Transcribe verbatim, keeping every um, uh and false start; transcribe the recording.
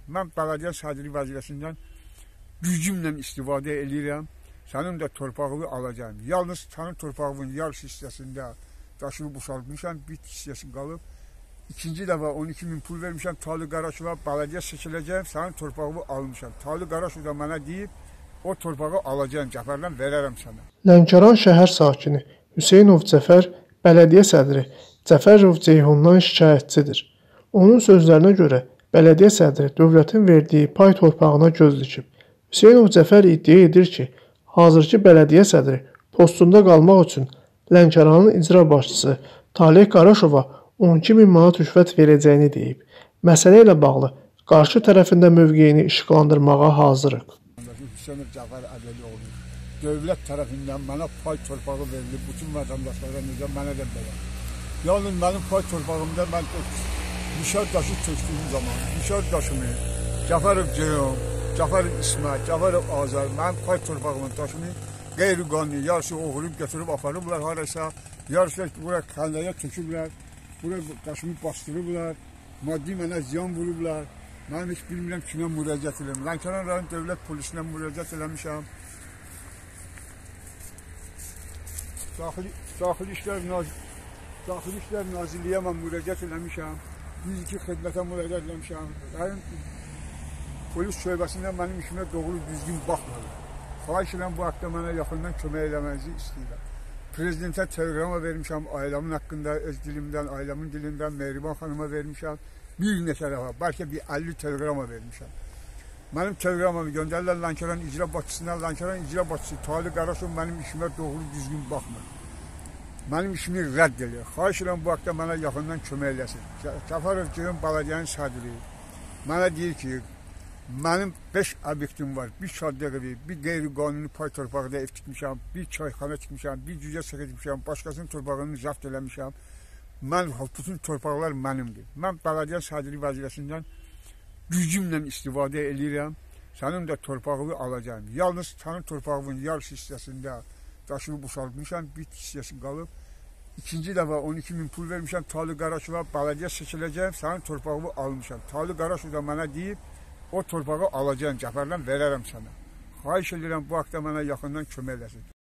Mən bələdiyyə sədri vəzifəsindən gücümlə istifadə edirəm. Sənin də torpağını alacağım. Yalnız sənin torpağının yarısı hissəsində daşını boşaltmışam, bir hissəsi qalıb. İkinci dəfə on iki min pul vermişəm Talib Qaraşova, bələdiyyə seçiləcəm, sənin torpağını almışam. Talib Qaraşov da mənə deyib, o torpağı alacağım, Cəfərdən verərəm sənə. Lənkəran şəhər sakini Hüseynov Cəfər, bələdiyyə sədri Cəfərov Ceyhundan şikayətçidir. Onun sözlərinə görə, bələdiyyə sədri dövlətin verdiyi pay torpağına göz dikib. Hüseynov Cəfər iddia edir ki, hazırki bələdiyyə sədri postunda qalmaq üçün Lənkəranın icra başçısı Talib Qaraşova on iki min manat rüşvət verəcəyini deyib. Məsələ ilə bağlı qarşı tərəfində mövqeyini işıqlandırmağa hazırıq. Hüseynov Cəfər Ədəlioğlu, dövlət tərəfindən mənə pay torpağı verilib, bütün vətəndaşlara necə, mənə də belə. Yalnız mənim pay torpağımda mən Nişar daşı tökdüyüm zaman, Nişar daşımı, Cəfərov Ceyhun, Cəfərov İsmail, Cəfərov Azər, mənim pay torpağımın daşını qeyri-qanuni, yarısı oğurub götürüb aparıblar harasa, yarısı buraya kəndəyə töküblər, buraya daşımı bastırıblar, maddi mənə ziyan vurublar. Mən heç bilmirəm kimə müraciət edirəm. Lənkəran rayon dövlət polisinə müraciət eləmişəm. Daxili, daxili İşlər Daxili İşlər Nazirliyə mən müraciət eləmişəm. yüz iki xidmətə müraciət eləmişəm. Rayon polis şöbəsində mənim işimə doğru düzgün baxmadı. Xahiş edirəm bu haqda mənə yaxından kömək eləmənizi istəyirəm. Prezidentə telegrama vermişəm, ailəmin haqqında, öz dilimdən, ailəmin dilindən Mehriban xanıma vermişəm. Bir neçə dəfə, bəlkə bir əlli telegrama vermişəm. Mənim telegramımı göndərirlər Lənkəran icra başçısına, Lənkəran icra başçısı Talib Qaraşov mənim işimə doğru düzgün baxmır. Mənim işimi rədd edir. Xahiş edirəm bu haqda mənə yaxından kömək eləsin. Cəfərov Ceyhun bələdiyənin sədri mənə deyir ki, mənim beş obyektim var, bir şadlıq evi, bir qeyri-qanuni pay torpağında ev tikmişəm, bir çayxana tikmişəm, bir cücə sıxı tikmişəm, başqasının torpağını zəbt eləmişəm. Mən, bütün torpaqlar mənimdir. Mən bələdiyyə sədri vəzifəsindən gücümlə istifadə edirəm. Sənin də torpağını alacağım. Yalnız sənin torpağının yarısı hissəsində daşını boşaltmışam, bir hissəsi qalıb. İkinci dəfə on iki min pul vermişəm Talib Qaraşova, bələdiyyə seçiləcəm, sənin torpağını almışam. Talib Qaraşov da mənə deyib, o torpağı alacağım, Cəfərdən verərəm sənə. Xahiş edirəm bu haqda mənə yaxından kömək eləsin.